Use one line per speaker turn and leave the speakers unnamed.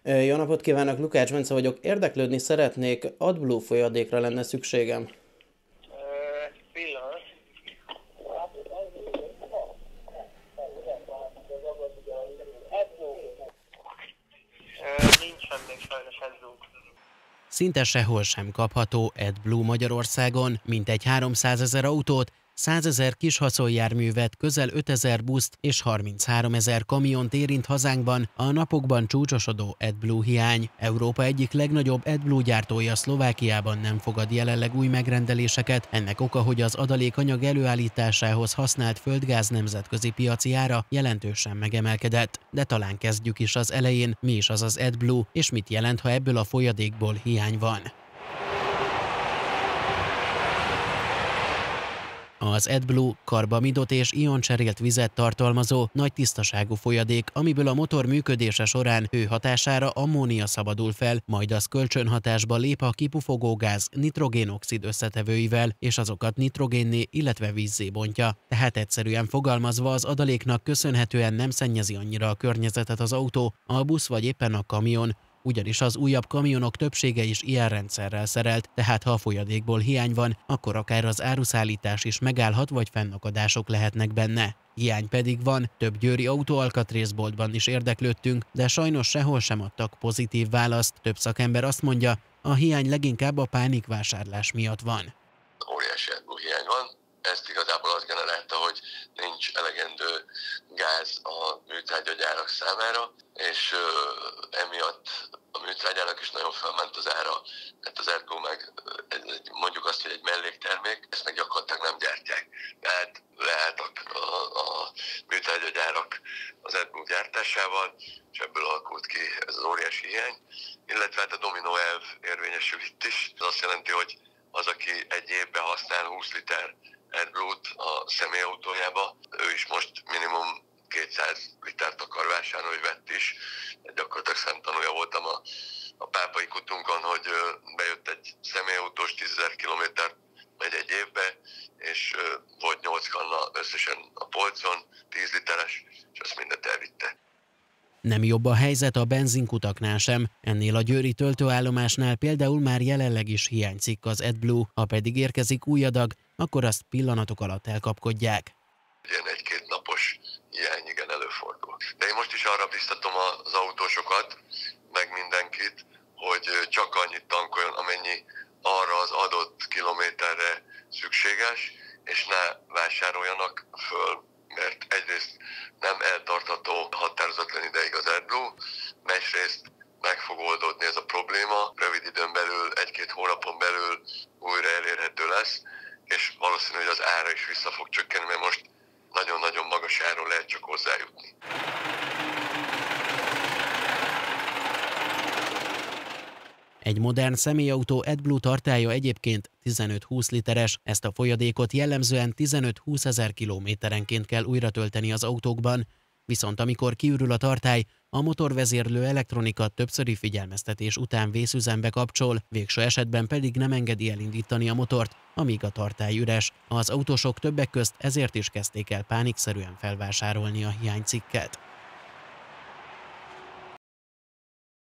Jó napot kívánok, Lukács Bence vagyok. Érdeklődni szeretnék, AdBlue folyadékra lenne szükségem.
Pillanat. Nincsen még sajnos AdBlue.
Szinte sehol sem kapható AdBlue Magyarországon, mintegy 300 000 autót, 100 000 kis haszonjárművet, közel 5000 buszt és 33 000 kamiont érint hazánkban a napokban csúcsosodó AdBlue hiány. Európa egyik legnagyobb AdBlue gyártója Szlovákiában nem fogad jelenleg új megrendeléseket. Ennek oka, hogy az adalékanyag előállításához használt földgáz nemzetközi piaci ára jelentősen megemelkedett. De talán kezdjük is az elején, mi is az AdBlue, és mit jelent, ha ebből a folyadékból hiány van. Az AdBlue karbamidot és ioncserélt vizet tartalmazó, nagy tisztaságú folyadék, amiből a motor működése során hő hatására ammónia szabadul fel, majd az kölcsönhatásba lép a kipufogó gáz nitrogén-oxid összetevőivel, és azokat nitrogénné, illetve vízzé bontja. Tehát egyszerűen fogalmazva az adaléknak köszönhetően nem szennyezi annyira a környezetet az autó, a busz vagy éppen a kamion, ugyanis az újabb kamionok többsége is ilyen rendszerrel szerelt, tehát ha a folyadékból hiány van, akkor akár az áruszállítás is megállhat, vagy fennakadások lehetnek benne. Hiány pedig van, több győri autóalkatrészboltban is érdeklődtünk, de sajnos sehol sem adtak pozitív választ. Több szakember azt mondja, a hiány leginkább a pánikvásárlás miatt van.
Óriási AdBlue hiány van. Ezt igazából azt generálta, hogy nincs elegendő gáz a műtrágyagyárak számára, és emiatt a műtrágyának is nagyon felment az ára. Hát az AdBlue meg mondjuk azt, hogy egy melléktermék, ezt meg gyakorlatilag nem gyártják. Tehát leálltak a műtrágyagyárak az AdBlue gyártásával, és ebből alakult ki ez az óriási hiány. Illetve hát a dominó elv érvényesül itt is. Ez azt jelenti, hogy az, aki egy évben használ 20 liter AdBlue-t a személyautójába, ő is most minimum 200 litert akar vásárolni, hogy vett is. Gyakorlatilag szemtanúja voltam a pápai kutunkon, hogy bejött egy személyautós, 10 000 kilométert megy egy évbe, és volt 8 kanna összesen a polcon, 10 literes, és azt mindet elvitte.
Nem jobb a helyzet a benzinkutaknál sem, ennél a győri töltőállomásnál például már jelenleg is hiányzik az AdBlue, ha pedig érkezik új adag, akkor azt pillanatok alatt elkapkodják.
Ilyen egy-két napos hiány igen előfordul. De én most is arra biztatom az autósokat, meg mindenkit, hogy csak annyit tankoljon, amennyi arra az adott kilométerre szükséges, és ne vásároljanak föl, mert egyrészt nem eltartható határozatlan ideig az AdBlue, másrészt meg fog oldódni ez a probléma, rövid időn belül, egy-két hónapon belül újra elérhető lesz, és valószínű, hogy az ára is vissza fog csökkenni, mert most nagyon-nagyon magas áron lehet csak hozzájutni.
Egy modern személyautó AdBlue tartálya egyébként 15-20 literes, ezt a folyadékot jellemzően 15-20 000 kilométerenként kell újra tölteni az autókban, viszont amikor kiürül a tartály, a motorvezérlő elektronika többszöri figyelmeztetés után vészüzembe kapcsol, végső esetben pedig nem engedi elindítani a motort, amíg a tartály üres. Az autósok többek közt ezért is kezdték el pánikszerűen felvásárolni a hiánycikket.